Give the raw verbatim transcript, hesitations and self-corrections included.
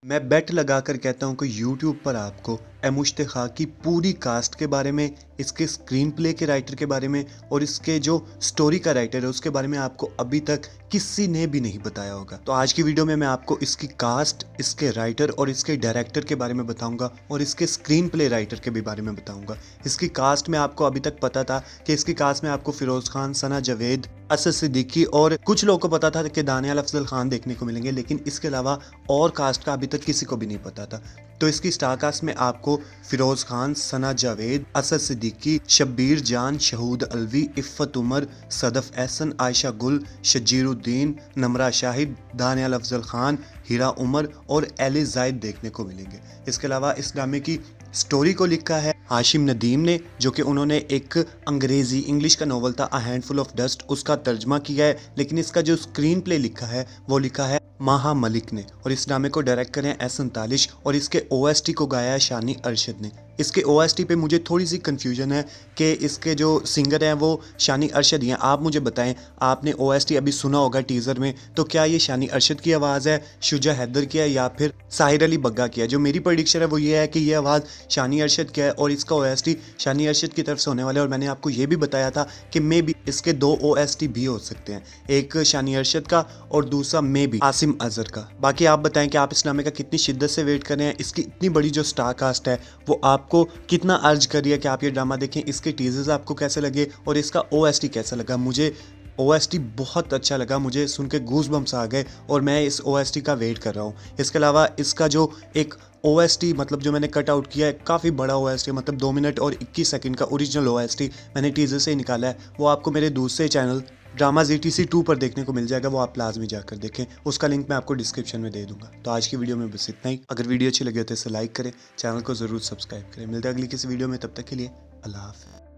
मैं बेट लगाकर कहता हूँ कि यूट्यूब पर आपको ए मुश्ताक की पूरी कास्ट के बारे में, इसके स्क्रीन प्ले के राइटर के बारे में और इसके जो स्टोरी का राइटर है उसके बारे में आपको अभी तक किसी ने भी नहीं बताया होगा। तो आज की वीडियो में मैं आपको इसकी कास्ट, इसके राइटर और इसके डायरेक्टर के बारे में बताऊंगा और इसके स्क्रीन प्ले राइटर के भी बारे में बताऊंगा। इसकी कास्ट में आपको अभी तक पता था कि इसकी कास्ट में आपको फिरोज खान, सना जावेद, असद सिद्दीकी और कुछ लोगों को पता था कि दानियाल अफजल खान देखने को मिलेंगे, लेकिन इसके अलावा और कास्ट का अभी तक किसी को भी नहीं पता था। तो इसकी स्टार कास्ट में आपको फिरोज खान, सना जावेद, असद सिद्दीकी, शब्बीर जान, शहूद अलवी, इफ़्फ़त उमर, सदफ एहसन, आयशा गुल, शजीरुद्दीन, नमरा शाहिद, दानियाल अफजल खान, हीरा उमर और एली जायद देखने को मिलेंगे। इसके अलावा इस ड्रामे की स्टोरी को लिखा है हाशिम नदीम ने, जो कि उन्होंने एक अंग्रेजी इंग्लिश का नॉवल था अ हैंडफुल ऑफ डस्ट, उसका तर्जमा किया है, लेकिन इसका जो स्क्रीन प्ले लिखा है वो लिखा है माहा मलिक ने। और इस ड्रामे को डायरेक्ट करें एहसन तालिश और इसके ओएसटी को गाया है शानी अरशद ने। इसके ओएसटी पे मुझे थोड़ी सी कंफ्यूजन है कि इसके जो सिंगर हैं वो शानी अरशद ही हैं। आप मुझे बताएं, आपने ओएसटी अभी सुना होगा टीज़र में, तो क्या ये शानी अरशद की आवाज़ है, शुजा हैदर की है या फिर साहिर अली बग्गा की है? जो मेरी प्रेडिक्शन है वो ये है कि ये आवाज़ शानी अरशद की है और इसका ओएसटी शानी अरशद की तरफ से होने वाला है। और मैंने आपको ये भी बताया था कि मे बी इसके दो ओएसटी भी हो सकते हैं, एक शानी अरशद का और दूसरा मे बी आसिम अजहर का। बाकी आप बताएं कि आप इस ड्रामे का कितनी शिद्दत से वेट कर रहे हैं, इसकी इतनी बड़ी जो स्टार कास्ट है वो आपको कितना अर्ज कर रही है कि आप ये ड्रामा देखें, इसके टीजर्स आपको कैसे लगे और इसका ओएसटी कैसा लगा। मुझे ओएसटी बहुत अच्छा लगा, मुझे सुन के गूज बम्स आ गए और मैं इस ओएसटी का वेट कर रहा हूँ। इसके अलावा इसका जो एक ओएसटी मतलब जो मैंने कट आउट किया है, काफ़ी बड़ा ओएसटी, मतलब दो मिनट और इक्कीस सेकंड का ओरिजिनल ओएसटी मैंने टीजर से ही निकाला है। वो आपको मेरे दूसरे channel drama G T C two पर देखने को मिल जाएगा, वो आप लाजमी जाकर देखें, उसका लिंक मैं आपको डिस्क्रिप्शन में दे दूंगा। तो आज की वीडियो में बस इतना ही। अगर वीडियो अच्छी लगी हो तो इसे लाइक करें, चैनल को ज़रूर सब्सक्राइब करें। मिलते हैं अगली किसी वीडियो में, तब तक के लिए अल्लाह हाफ़िज़।